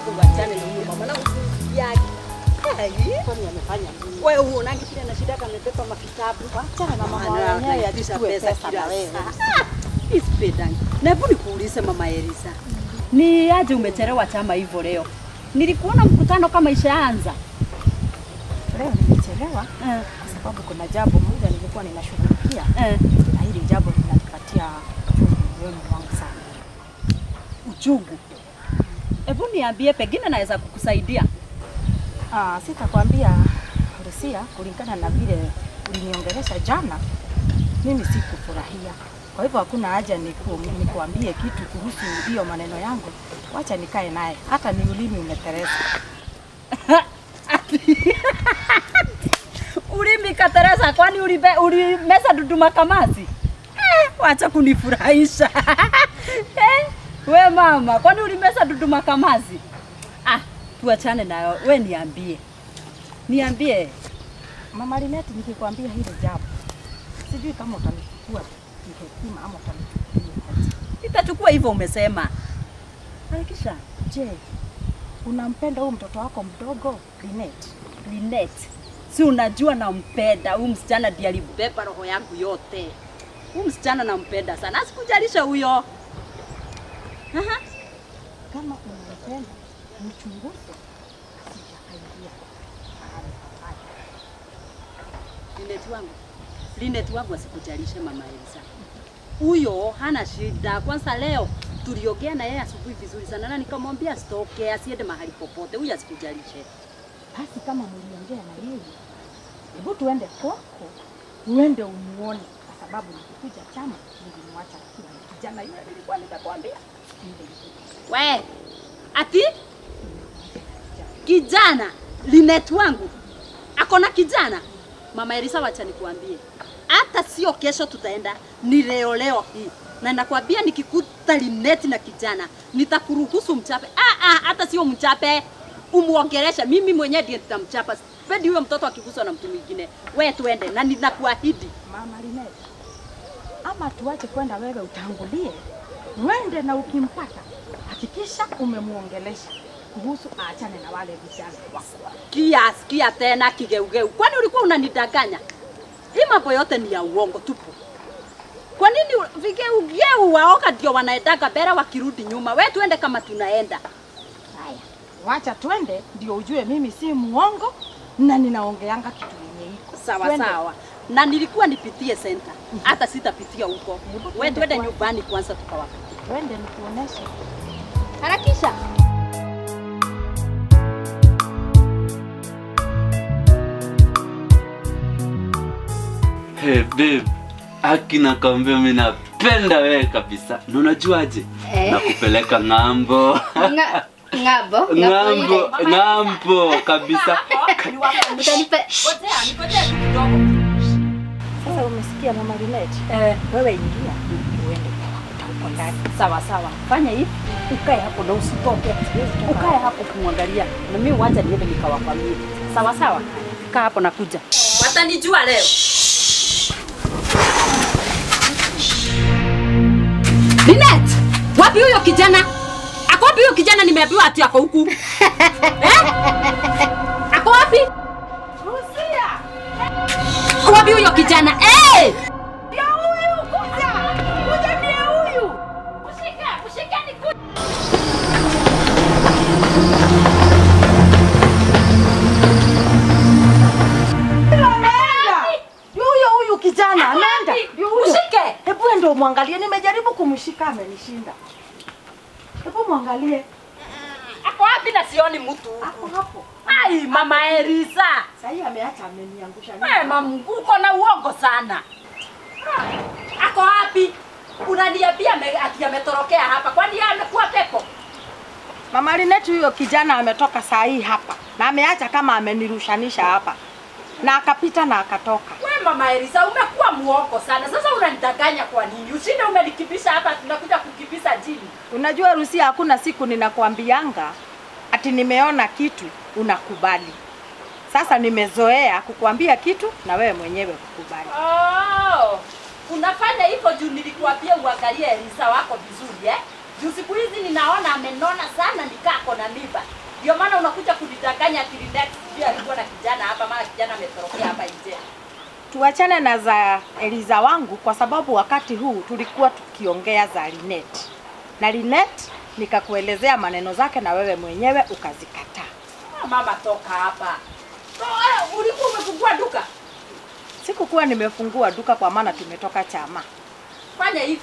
yako uachane na huyo mama na yake. Kwani amefanya nini? Wewe unaona kile na shida kamepepa mavitabu. Achana na mama wenyewe ya pesa kila wewe. Ispedangi. Na hebu nikuulize mama Elisa. Ni aje umechelewa chama hivyo leo? Nilikuona mkutano kama ishaanza. Leo nimechelewa kwa sababu kuna jambo moja nilikuwa ninashughulikia. Na hili jambo linanipatia uchungu wangu sana. Uchungu? Hebu niambie pengine naweza kukusaidia. Sitakwambia Rusia, kulingana na vile uliniongelesha jana, mimi sikufurahia. Kwa hivyo hakuna haja nikuambie kitu kuhusu hiyo maneno yangu. Wacha nikae naye. Hata ni ulimi umetereza. Ulimi katereza kwani ulimeza duduma kamazi? Wacha kunifurahisha. We mama, kwani ulimeza duduma kamazi? Tuachane nayo. We niambie. Niambie. Mama Lineti, nikikwambia hili jambo, sijui kama utanichukua hekima ama utanichukua. Nitachukua hivyo umesema. Hakikisha. Je, unampenda huyu mtoto wako mdogo Lineti? Lineti. Si unajua nampenda. Huyu msichana ndiye alibeba roho yangu yote. Huyu msichana nampenda sana. Asikujalisha huyo. Kama unampenda, mchunguze. Sijaingia. Lineti wangu asikujalishe mama Elisa. Huyo hana shida. Kwanza leo tuliongea na yeye asubuhi vizuri sana na nikamwambia asitoke, asiende mahali popote. Huyo asikujalishe. Basi kama mliongea na yeye, hebu tuende kwako. Uende umuone kwa sababu nikikuja chama nilimwacha kijana yule nilikuwa nitakwambia. We, ati kijana Lineti wangu akona kijana. Mama Elisa, wacha nikuambie. Hata sio kesho tutaenda, ni leo hii. Na nakwambia nikikuta Lineti na kijana, nitakuruhusu mchape. Hata sio mchape, umuongelesha. Mimi mwenyewe ndiye nitamchapa. Sipendi huyo mtoto akiguswa na mtu mwingine. Wewe tuende na ninakuahidi. Mama Lineti, ama tuache kwenda wewe utangulie. Uende na ukimpata, hakikisha umemuongelesha kuhusu aachane na wale vijana wako. Sikia tena kigeugeu. Kwani ulikuwa unanidanganya? Hii mambo yote ni ya uongo tupu. Kwa nini vigeugeu waoka ndio wanaendaga mbele wakirudi nyuma? Wewe tuende kama tunaenda. Haya, wacha tuende ndio ujue mimi si muongo na ninaongeanga kitu yenye iko. Sawa. Na nilikuwa nipitie center. Hata sitapitia huko. Wewe tuende nyumbani kwanza tukawapate. Twende nikuoneshe. Harakisha. Hey babe, akina kaambia mimi napenda wewe kabisa. Na unajuaje? Nakupeleka ng'ambo. Ng'ambo kabisa. Utanipe. Ngoja kidogo. Sasa umesikia Mama Lineti? Wewe ingia uende huko ndani. Sawa. Fanya hivi. Ukae hapo na usitoke. Ukae hapo kumwangalia. Na mimi wacha niende nikawakwambie. Sawa. Kaa hapo nakuja. Watanijua leo. Lineti, wapi huyo kijana? Ako wapi huyo kijana? Nimeambiwa ati ako huku. Ako wapi? Rusia. Wapi huyo kijana? Ndio huyu, kuja. Kuja ndio huyu. Ushika ni kuja. Huyu kijana anaenda. Ushike. Hebu ndio muangalie, nimejaribu kumshika amenishinda. Hebu muangalie. Ako wapi na sioni mtu? Ako hapo. Ai, Mama Elisa. Sasa ameacha ameniangusha. Mama uko na uongo sana. Ako wapi? Unaniambia ametorokea hapa. Kwani yeye amekuwa pepo? Mama Lineti, huyo kijana ametoka saa hii hapa. Na ameacha kama amenirushanisha hapa. Na akapita na akatoka. Wewe Mama Elisa umekuwa muongo sana. Sasa unanidanganya kwa nini? Ushinde umenikibisha hapa tunakuja kukibisa jini. Unajua Rusia, hakuna siku ninakwambianga ati nimeona kitu unakubali. Sasa nimezoea kukuambia kitu na wewe mwenyewe kukubali. Unafanya hivyo juu nilikuambia uangalie Elisa wako vizuri Juu siku hizi ninaona amenona sana nikako na na mimba. Ndio maana unakuja kudidanganya akili next pia alikuwa na kijana hapa, maana kijana ametorokea hapa nje. Tuachane na za Eliza wangu kwa sababu wakati huu tulikuwa tukiongea za Linet. Na Linet nikakuelezea maneno zake na wewe mwenyewe ukazikataa. Mama toka hapa. Ulikuwa umefungua duka? Sikukuwa nimefungua duka kwa maana tumetoka chama. Fanya hivi.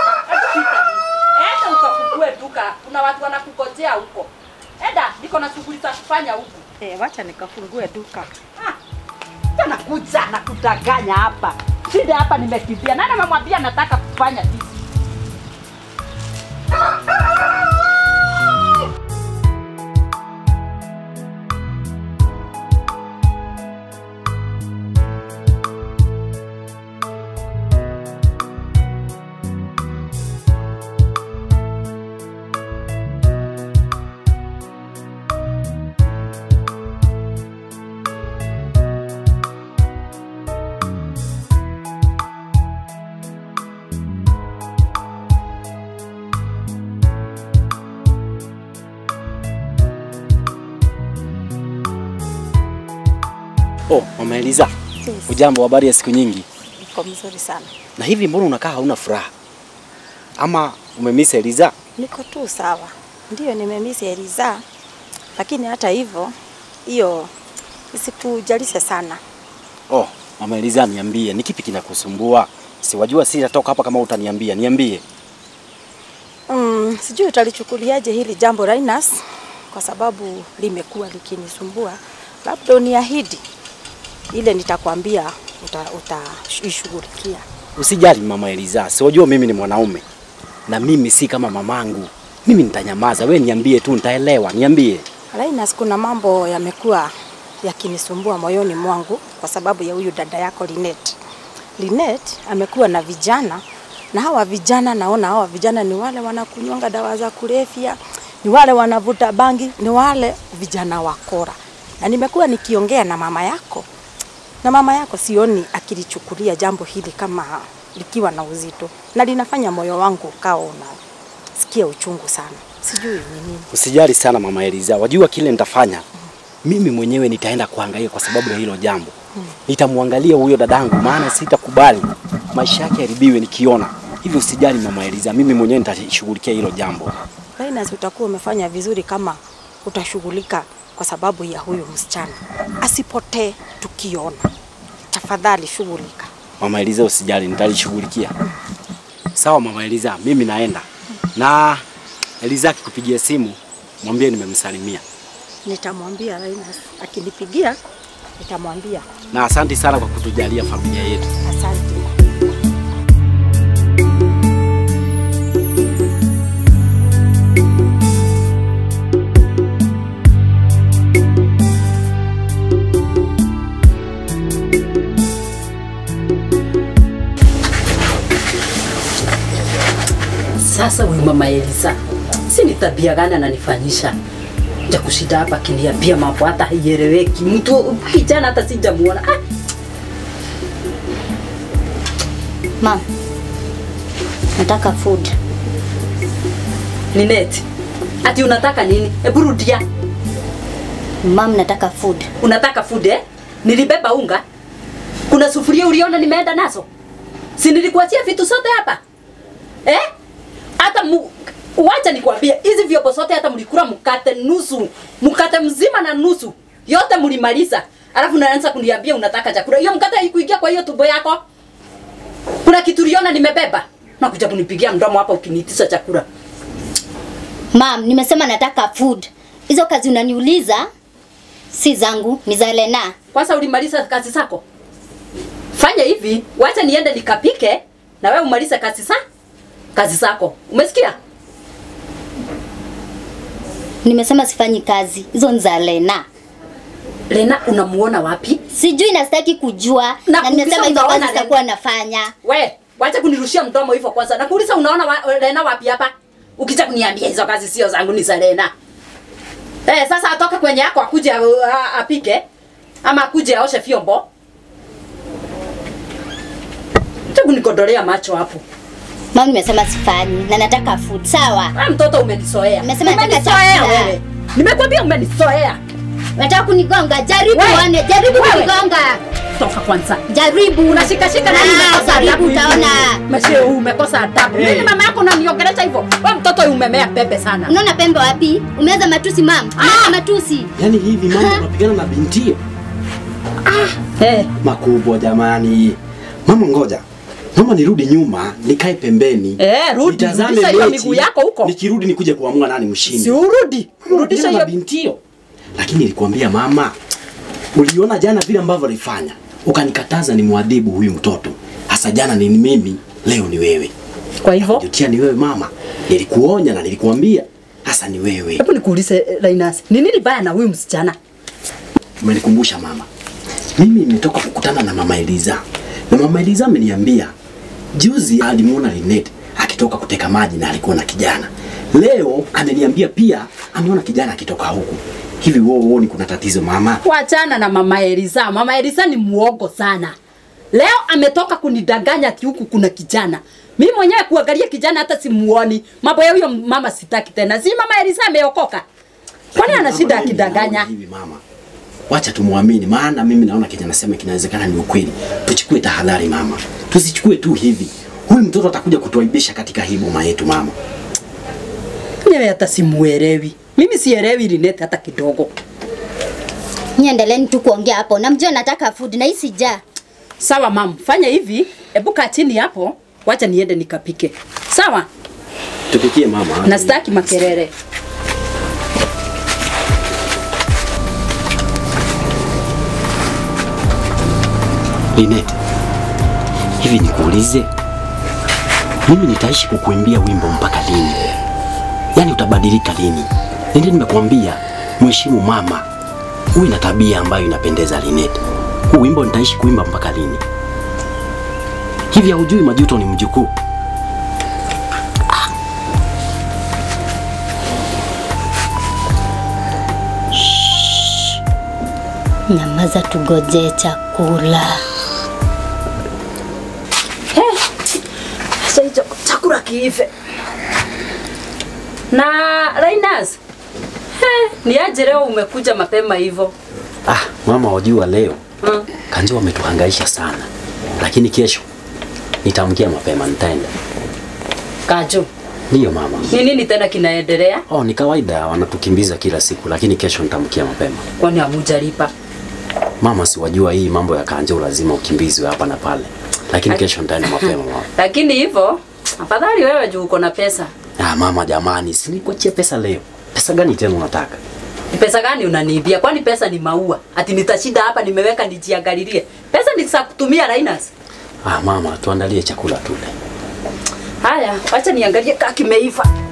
Enda ukafungue duka. Kuna watu wanakungojea huko. Enda, niko na shughuli za kufanya huko. Wacha nikafungue duka. Tena kuja na kudanganya hapa. Shida hapa nimekimbia. Nani amemwambia nataka kufanya hivi? Oh, Mama Eliza. Yes. Ujambo, habari ya siku nyingi? Niko mzuri sana. Na hivi mbona unakaa hauna furaha? Ama umemiss Eliza? Niko tu sawa. Ndio nimemiss Eliza. Lakini hata hivyo hiyo isikujalishe sana. Oh, Mama Eliza, niambie, ni kipi kinakusumbua? Siwajua sitatoka hapa kama utaniambia. Niambie. Sijui utalichukuliaje hili jambo Linus kwa sababu limekuwa likinisumbua. Labda uniahidi ile nitakwambia utaishughulikia. Usijali Mama Eliza, siwajua mimi ni mwanaume. Na mimi si kama mamangu. Mimi nitanyamaza, wewe niambie tu nitaelewa, niambie. Linus, kuna mambo yamekuwa yakinisumbua moyoni mwangu kwa sababu ya huyu dada yako Linet. Linet amekuwa na vijana na hawa vijana naona hawa vijana ni wale wanakunywanga dawa za kulevya, ni wale wanavuta bangi, ni wale vijana wakora. Na nimekuwa nikiongea na mama yako. Na mama yako sioni akilichukulia jambo hili kama likiwa na uzito. Na linafanya moyo wangu ukao unasikia uchungu sana. Sijui ni nini. Usijali sana Mama Eliza, wajua kile nitafanya. Mimi mwenyewe nitaenda kuangalia kwa sababu ya hilo jambo. Nitamwangalia huyo dadangu maana sitakubali maisha yake yaribiwe nikiona. Hivi usijali Mama Eliza, mimi mwenyewe nitashughulikia hilo jambo. Linus, utakuwa umefanya vizuri kama utashughulika kwa sababu ya huyu msichana. Asipotee tukiona. Tafadhali shughulika. Mama Eliza, usijali, nitalishughulikia. Sawa Mama Eliza, mimi naenda. Na Eliza akikupigia simu, mwambie nimemsalimia. Nitamwambia Linus, akinipigia nitamwambia. Na asante sana kwa kutujalia familia yetu. Asante. Sasa huyu Mama Eliza, si ni tabia gani ananifanyisha? Nja kushida hapa kiniambia mambo hata haieleweki. Mtu kijana hata sijamuona. Mom, nataka food. Linet, ati unataka nini? Hebu rudia. Mom, nataka food. Unataka food eh? Nilibeba unga. Kuna sufuria uliona nimeenda nazo? Si nilikuachia vitu zote hapa? Eh? Hata wacha nikwambie, hizi vyombo zote hata mlikula mkate nusu, mkate mzima na nusu. Yote mlimaliza. Alafu unaanza kuniambia unataka chakula. Hiyo mkate haikuingia kwa hiyo tumbo yako. Kuna kitu uliona nimebeba? Na kuja kunipigia mdomo hapa ukiniitisha chakula. Mom, nimesema nataka food. Hizo kazi unaniuliza si zangu, ni za Lena. Kwanza ulimaliza kazi zako? Fanya hivi, wacha niende nikapike na wewe umalize kazi zako. Umesikia? Nimesema sifanyi kazi. Hizo ni za Lena. Lena unamuona wapi? Sijui na sitaki kujua. Na nimesema hizo kazi zitakuwa nafanya. We, wacha kunirushia mdomo hivyo kwanza. Nakuuliza unaona Lena wapi hapa? Ukija kuniambia hizo kazi sio zangu, ni za Lena. Sasa atoke kwenye yako akuje apike ama akuje aoshe vyombo. Hebu nikodolea macho hapo. Mama, nimesema sifanyi na nataka food. Sawa? Mtoto umenisoea. Nimesema nataka chakula. Wewe. Nimekwambia umenizoea. Unataka kunigonga? Jaribu Wewe. uone, jaribu Wewe. kunigonga. Toka kwanza. Jaribu. Unashika nani umekosa jaribu adabu hivi? utaona. Meshe umekosa adabu. Nini mama yako unaniongelesha hivyo? Wewe mtoto umemea pepe sana. Unaona pembe wapi? Umeanza matusi mam. Umeanza matusi. Yaani hivi mama unapigana na bintio? Makubwa jamani. Mama ngoja. Mama nirudi nyuma, nikae pembeni. Rudi. Nitazame Rudisha hiyo mechi, miguu yako huko. Nikirudi nikuje kuamua nani mshindi. Si urudi. Rudisha hiyo bintio. Lakini nilikwambia mama, uliona jana vile ambavyo alifanya. Ukanikataza ni muadhibu huyu mtoto. Hasa jana ni mimi, leo ni wewe. Kwa hivyo Jutia ni wewe mama. Nilikuonya na nilikuambia hasa ni wewe. hebu nikuulize Linus, ni nini baya na huyu msichana? Umenikumbusha mama. Mimi nimetoka kukutana na mama Eliza. Na mama Eliza ameniambia juzi alimuona Linet akitoka kuteka maji na alikuwa na kijana. Leo ameniambia pia ameona kijana akitoka huku. Hivi wewe ni kuna tatizo mama? Wachana na mama Eliza. Mama Eliza ni muogo sana. Leo ametoka kunidanganya ati huku kuna kijana. Mimi mwenyewe kuangalia kijana hata simuoni. Mambo ya huyo mama sitaki tena. Si mama Eliza ameokoka. Kwani ana shida akidanganya? Hivi mama. Wacha tumwamini maana mimi naona kijana sema kinawezekana ni ukweli. Tuchukue tahadhari mama. Tusichukue tu hivi. Huyu mtoto atakuja kutuaibisha katika hii boma yetu mama. Mimi hata simuelewi. Mimi sielewi Linet hata kidogo. Niendeleni tu kuongea hapo. Namjua nataka food na hisi ja. Sawa mam, fanya hivi. Hebu kaa chini hapo. Wacha niende nikapike. Sawa? Tupikie mama. Na sitaki makelele. Linet, hivi nikuulize, mimi nitaishi kukuimbia wimbo mpaka lini? Yaani utabadilika lini? Ndio nimekuambia mheshimu mama. Uwe na tabia ambayo inapendeza Linet. Huu wimbo nitaishi kuimba mpaka lini? Hivi hujui majuto ni mjukuu? Nyamaza tugoje chakula. Sasa hicho chakula kiive. Na Linus. Ni aje leo umekuja mapema hivyo? Mama wajua leo. Kanjo wametuhangaisha sana. Lakini kesho nitamkia mapema nitaenda. Kanjo. Ndiyo mama. Ni nini tena kinaendelea? Ni kawaida wanatukimbiza kila siku lakini kesho nitamkia mapema. Kwani hamujalipa? Mama si wajua hii mambo ya Kanjo lazima ukimbizwe hapa na pale. Lakini kesho nitaenda mapema mama. Lakini hivyo afadhali wewe juu uko na pesa. Mama jamani, si nikuachie pesa leo. Pesa gani tena unataka? Ni pesa gani unaniibia? Kwani pesa ni maua? Ati nitashinda hapa nimeweka nijiangalilie. Pesa ni za kutumia Linus. Mama tuandalie chakula tule. Haya, acha niangalie kama kimeiva.